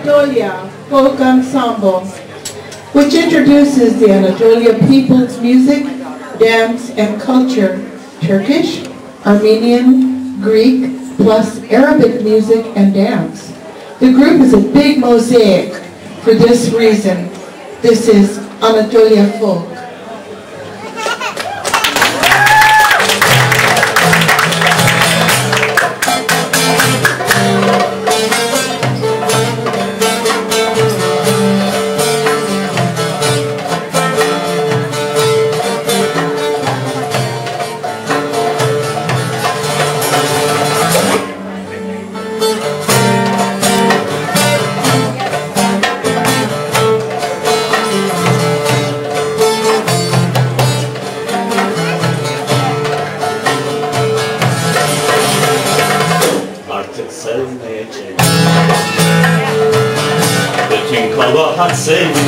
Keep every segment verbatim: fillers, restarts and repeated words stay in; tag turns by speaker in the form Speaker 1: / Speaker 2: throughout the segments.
Speaker 1: Anatolia Folk Ensemble, which introduces the Anatolia people's music, dance, and culture, Turkish, Armenian, Greek, plus Arabic music and dance. The group is a big mosaic for this reason. This is Anatolia Folk.
Speaker 2: Kabahat seni,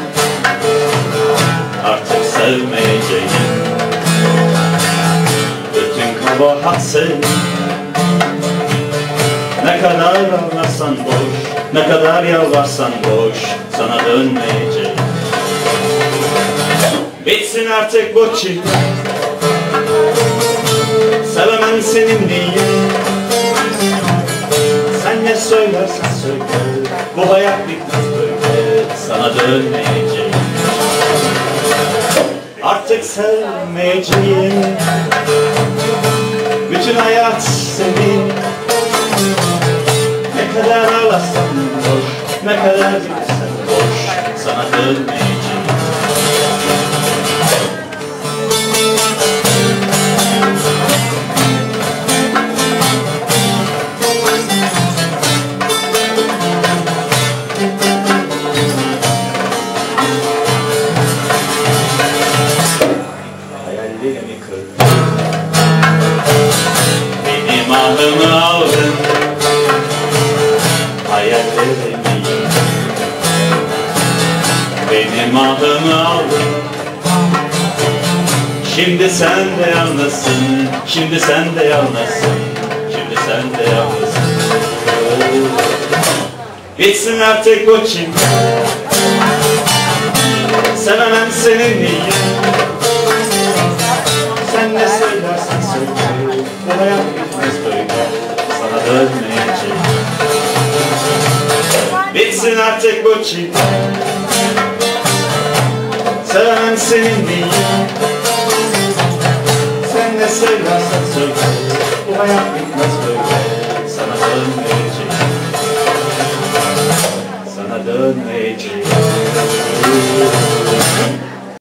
Speaker 2: artık sevmeyeceğim. Bütün kabahat seni. Ne kadar ağlarsan boş, ne kadar yalvarsan boş, sana dönmeyeceğim. Bitsin artık bu çile, sevemem seninleyi. Sen ne söylersen söyle, bu hayat bitmez böyle. Sana dönmeyeceğim, artık sevmeyeceğim. Bütün hayat senin. Ne kadar ağlarsan boş, ne kadar gülsen boş, sana dönmeyeceğim. Benim ahımı aldın, hayallerimi. Benim ahımı aldın. Şimdi sen de yalnızsın, şimdi sen de yalnızsın, şimdi sen de yalnızsın. Bitsin artık bu çile, sevemem seninleyi. Sen ne söylersen söyle, bu hayat bitmez böyle, sana dönmeyeceğim. Bitsin artık bu çile, sevemem seninleyi. Sen ne söylersen söyle, bu hayat bitmez böyle, sana dönmeyeceğim.